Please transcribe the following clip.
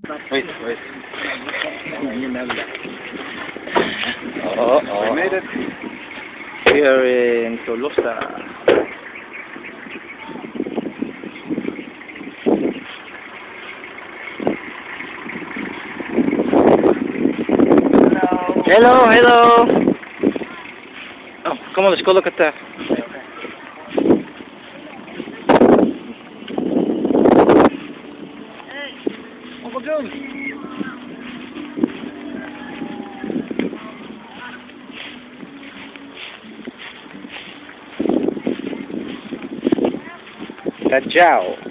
Wait, wait. We made it. We are in Tolosa. Hello, hello. Oh, come on, let's go look at that. Uncle Jones. Tadjao.